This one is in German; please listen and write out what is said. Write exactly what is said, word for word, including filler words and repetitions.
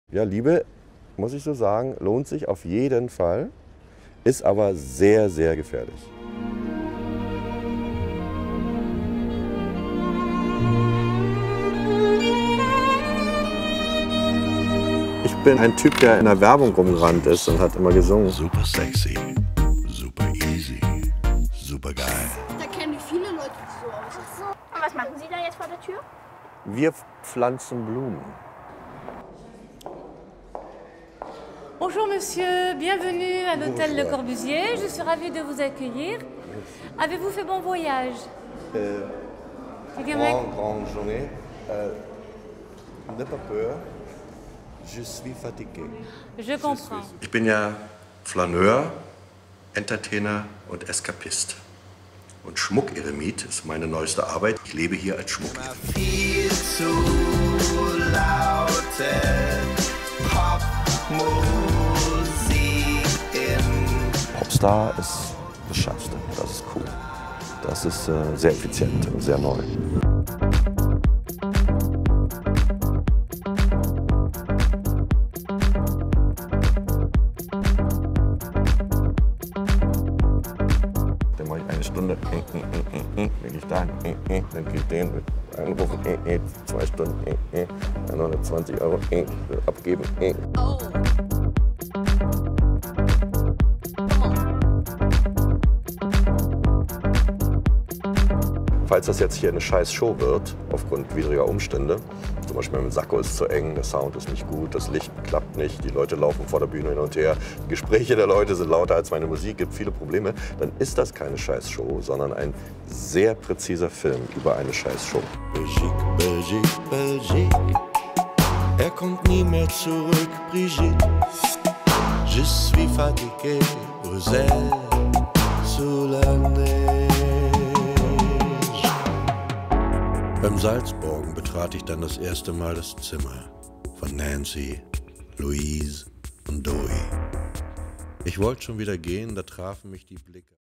Ja, Liebe, muss ich so sagen, lohnt sich auf jeden Fall, ist aber sehr, sehr gefährlich. Ich bin ein Typ, der in der Werbung rumgerannt ist und hat immer gesungen. Super sexy, super easy, super geil. Da kennen mich viele Leute so aus. Ach so. Und was machen Sie da jetzt vor der Tür? Wir pflanzen Blumen. Bonjour monsieur, bienvenue à l'hôtel Le Corbusier. Je suis ravie de vous accueillir. Avez-vous fait bon voyage? Euh, grande, grande journée. Euh, ne pas peur. Je suis fatigué. Je comprends. Ich bin ja Flaneur, Entertainer und Eskapist. Und Schmuckeremit ist meine neueste Arbeit. Ich lebe hier als Schmuckeremit. Popstar ist das Schärfste. Das ist cool. Das ist äh, sehr effizient und sehr neu. Dann mache ich eine Stunde, wenn ich da, dann kriege ich den anrufen, zwei Stunden, hundertzwanzig Euro abgeben. Oh. Falls das jetzt hier eine scheiß Show wird, aufgrund widriger Umstände, zum Beispiel mit dem Sakko ist zu eng, der Sound ist nicht gut, das Licht klappt nicht, die Leute laufen vor der Bühne hin und her, die Gespräche der Leute sind lauter als meine Musik, gibt viele Probleme, dann ist das keine scheiß Show, sondern ein sehr präziser Film über eine scheiß Show. Belgique, Belgique, Belgique. Er kommt nie mehr zurück, Brigitte. Je suis fatigué, Bruxelles, sous la neige. Beim Salzborgen betrat ich dann das erste Mal das Zimmer von Nancy, Louise und Dory. Ich wollte schon wieder gehen, da trafen mich die Blicke.